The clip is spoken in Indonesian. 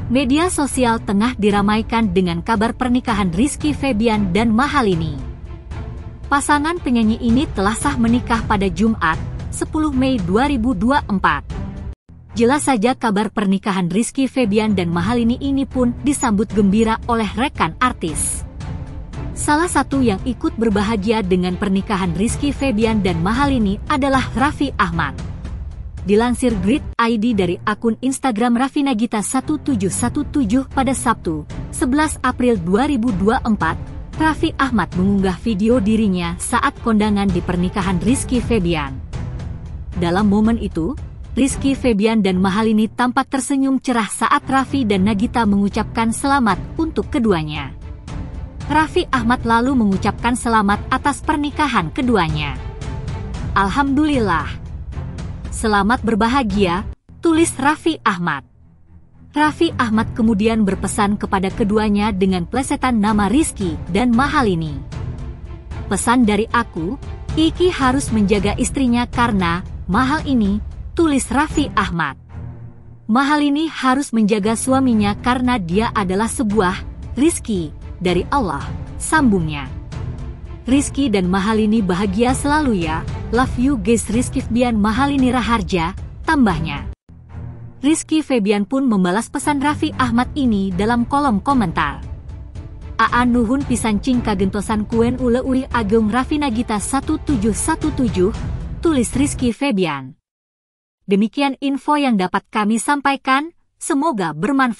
Media sosial tengah diramaikan dengan kabar pernikahan Rizky Febian dan Mahalini. Pasangan penyanyi ini telah sah menikah pada Jumat, 10 Mei 2024. Jelas saja kabar pernikahan Rizky Febian dan Mahalini ini pun disambut gembira oleh rekan artis. Salah satu yang ikut berbahagia dengan pernikahan Rizky Febian dan Mahalini adalah Raffi Ahmad. Dilansir Grid ID dari akun Instagram Raffi Nagita 1717 pada Sabtu, 11 April 2024, Raffi Ahmad mengunggah video dirinya saat kondangan di pernikahan Rizky Febian. Dalam momen itu, Rizky Febian dan Mahalini tampak tersenyum cerah saat Raffi dan Nagita mengucapkan selamat untuk keduanya. Raffi Ahmad lalu mengucapkan selamat atas pernikahan keduanya. Alhamdulillah. Selamat berbahagia, tulis Raffi Ahmad. Raffi Ahmad kemudian berpesan kepada keduanya dengan plesetan nama Rizky dan Mahalini. Pesan dari aku, Iki harus menjaga istrinya karena mahal ini, tulis Raffi Ahmad. Mahalini harus menjaga suaminya karena dia adalah sebuah rizki dari Allah, sambungnya. Rizky dan Mahalini bahagia selalu ya, love you guys. Rizky Febian Mahalini Raharja, tambahnya. Rizky Febian pun membalas pesan Raffi Ahmad ini dalam kolom komentar. Aa nuhun pisan cing kagentosan kuen ule uri ageng. Raffi Nagita 1717, tulis Rizky Febian. Demikian info yang dapat kami sampaikan, semoga bermanfaat.